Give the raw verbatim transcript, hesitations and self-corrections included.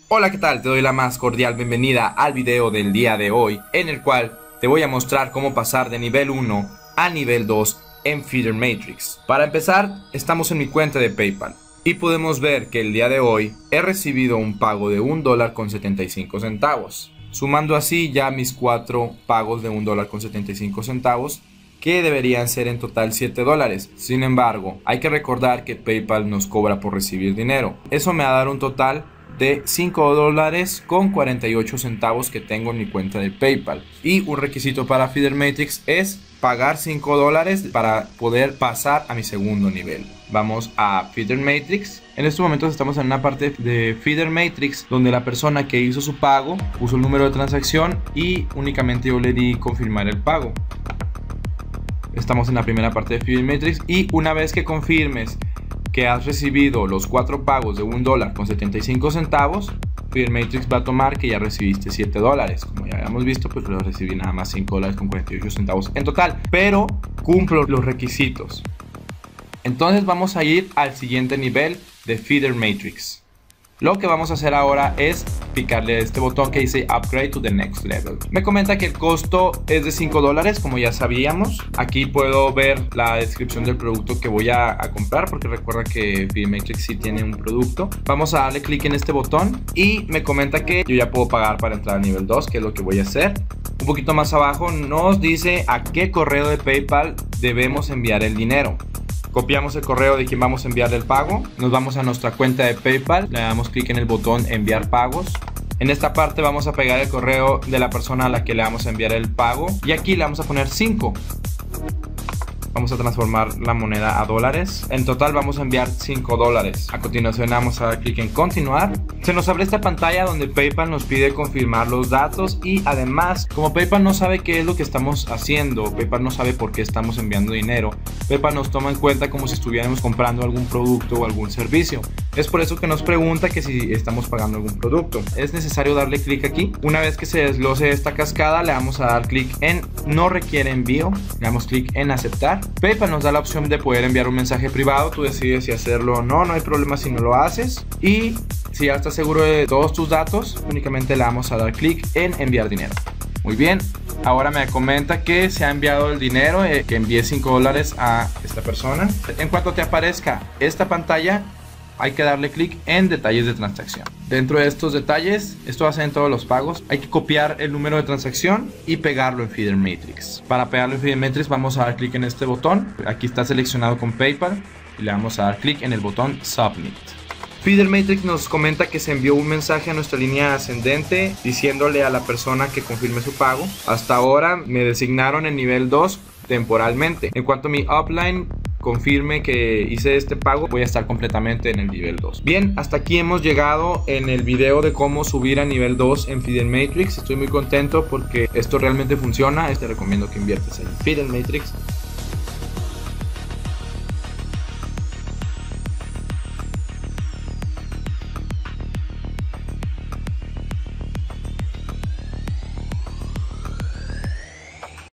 Hola, ¿qué tal? Te doy la más cordial bienvenida al video del día de hoy, en el cual te voy a mostrar cómo pasar de nivel uno a nivel dos en Feeder Matrix. Para empezar, estamos en mi cuenta de PayPal y podemos ver que el día de hoy he recibido un pago de un dólar con setenta y cinco centavos, sumando así ya mis cuatro pagos de un dólar con setenta y cinco centavos, que deberían ser en total siete dólares. Sin embargo, hay que recordar que PayPal nos cobra por recibir dinero. Eso me va a dar un total de cinco dólares con cuarenta y ocho centavos que tengo en mi cuenta de PayPal. Y un requisito para Feeder Matrix es pagar cinco dólares para poder pasar a mi segundo nivel. Vamos a Feeder Matrix. En estos momentos estamos en una parte de Feeder Matrix donde la persona que hizo su pago puso el número de transacción y únicamente yo le di confirmar el pago. Estamos en la primera parte de Feeder Matrix y una vez que confirmes que has recibido los cuatro pagos de un dólar con setenta y cinco centavos, Feeder Matrix va a tomar que ya recibiste siete dólares. Como ya habíamos visto, pues lo recibí nada más cinco dólares con cuarenta y ocho centavos en total, pero cumplo los requisitos. Entonces vamos a ir al siguiente nivel de Feeder Matrix. Lo que vamos a hacer ahora es picarle a este botón que dice Upgrade to the Next Level. Me comenta que el costo es de cinco dólares, como ya sabíamos. Aquí puedo ver la descripción del producto que voy a, a comprar, porque recuerda que Feeder Matrix sí tiene un producto. Vamos a darle clic en este botón y me comenta que yo ya puedo pagar para entrar a nivel dos, que es lo que voy a hacer. Un poquito más abajo nos dice a qué correo de PayPal debemos enviar el dinero. Copiamos el correo de quien vamos a enviar el pago, nos vamos a nuestra cuenta de PayPal, le damos clic en el botón enviar pagos. En esta parte vamos a pegar el correo de la persona a la que le vamos a enviar el pago y aquí le vamos a poner cinco. Vamos a transformar la moneda a dólares. En total vamos a enviar cinco dólares. A continuación vamos a dar clic en continuar. Se nos abre esta pantalla donde PayPal nos pide confirmar los datos y además, como PayPal no sabe qué es lo que estamos haciendo, PayPal no sabe por qué estamos enviando dinero, PayPal nos toma en cuenta como si estuviéramos comprando algún producto o algún servicio. Es por eso que nos pregunta que si estamos pagando algún producto. Es necesario darle clic aquí. Una vez que se desglose esta cascada, le vamos a dar clic en no requiere envío, le damos clic en aceptar. PayPal nos da la opción de poder enviar un mensaje privado, tú decides si hacerlo o no, no hay problema si no lo haces. Y si ya estás seguro de todos tus datos, únicamente le vamos a dar clic en enviar dinero. Muy bien, ahora me comenta que se ha enviado el dinero, eh, que envíe cinco dólares a esta persona. En cuanto te aparezca esta pantalla, hay que darle clic en detalles de transacción. Dentro de estos detalles, esto va a ser en todos los pagos, hay que copiar el número de transacción y pegarlo en Feeder Matrix. Para pegarlo en Feeder Matrix vamos a dar clic en este botón. Aquí está seleccionado con PayPal y le vamos a dar clic en el botón Submit. Feeder Matrix nos comenta que se envió un mensaje a nuestra línea ascendente diciéndole a la persona que confirme su pago. Hasta ahora me designaron en nivel dos temporalmente. En cuanto a mi upline confirme que hice este pago, voy a estar completamente en el nivel dos. Bien, hasta aquí hemos llegado en el video de cómo subir a nivel dos en Feeder Matrix. Estoy muy contento porque esto realmente funciona. Te recomiendo que inviertas en Feeder Matrix.